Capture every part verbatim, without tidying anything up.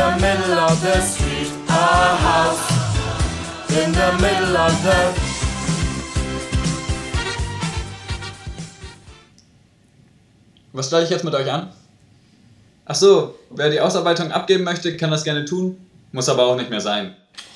the middle of the street, a house in the middle of the... Was stelle ich jetzt mit euch an? Ach so, wer die Ausarbeitung abgeben möchte, kann das gerne tun, muss aber auch nicht mehr sein.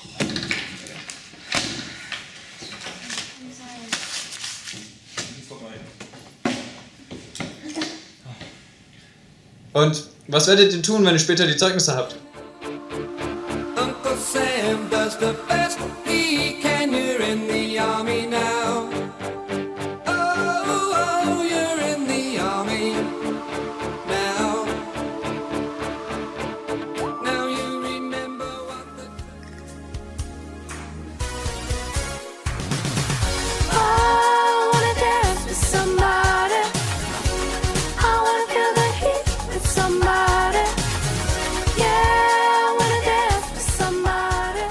Und was werdet ihr tun, wenn ihr später die Zeugnisse habt? Uncle Sam does the best he can, you're in the army now. Oh, oh, you're in the army now. Now you remember what the... I wanna dance with somebody. I wanna feel the heat with somebody. Yeah, I wanna dance with somebody.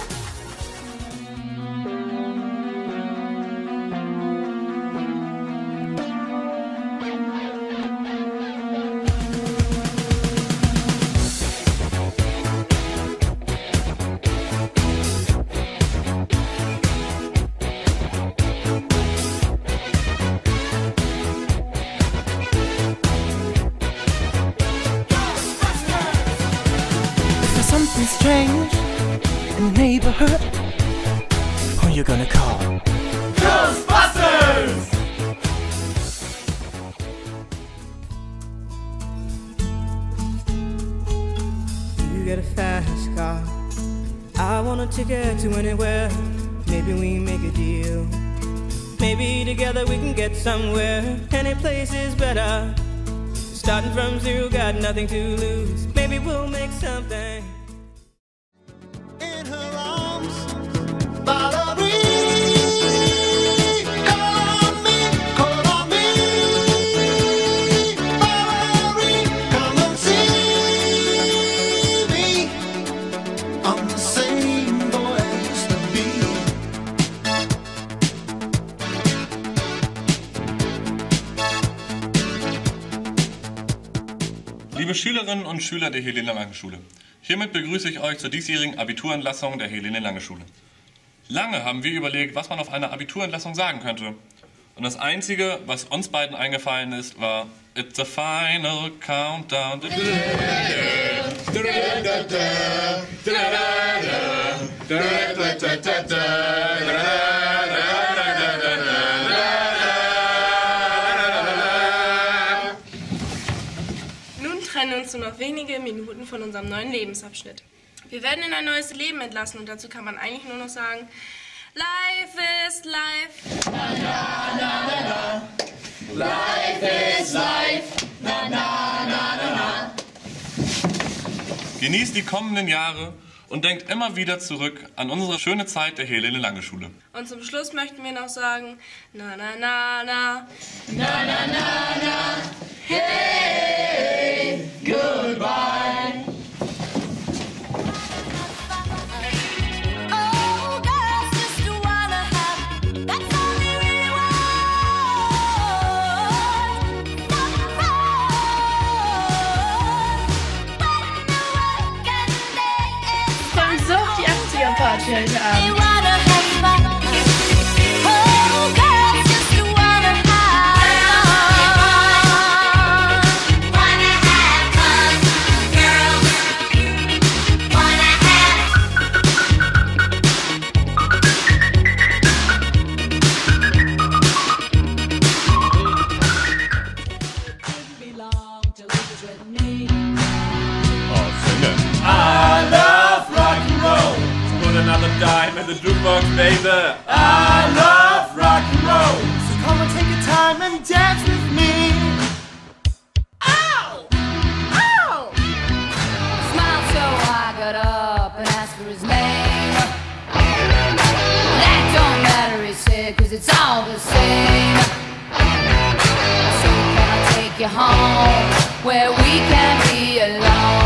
If there's something strange in the neighborhood, who you gonna call? Ghostbusters! You got a fast car, I want a ticket to anywhere. Maybe we make a deal. Maybe together we can get somewhere. Any place is better. Starting from zero, got nothing to lose. Maybe we'll make something. In her arms, Valerie, call on me, call on me. Valerie, come and see me. I'm the same boy I used to be. Liebe Schülerinnen und Schüler der Helene-Lange-Schule, hiermit begrüße ich euch zur diesjährigen Abiturentlassung der Helene-Lange-Schule. Lange haben wir überlegt, was man auf einer Abiturentlassung sagen könnte. Und das Einzige, was uns beiden eingefallen ist, war It's the final countdown. Nun trennen uns nur noch wenige Minuten von unserem neuen Lebensabschnitt. Wir werden in ein neues Leben entlassen und dazu kann man eigentlich nur noch sagen, Life is life. Na, na, na, na, na. Life is life. Na, na, na, na, na. Genießt die kommenden Jahre und denkt immer wieder zurück an unsere schöne Zeit der Helene-Lange-Schule. Und zum Schluss möchten wir noch sagen, na, na, na, na. Na, na, na, na. Hey, goodbye. Oh, girls just wanna have, that's all they really want. Some fun, when the working day is Freuen Sie so auf die achtziger-Party heute they Abend. wanna have fun. Oh, girls just wanna have wanna have fun. Girls wanna have I love rock and roll. Put another dime in the jukebox, baby. I love rock and roll. So come and take your time and dance with me. Ow! Ow! Smiled so I got up and asked for his name. That don't matter, he said, cause it's all the same. I said, can I take you home where we can be alone?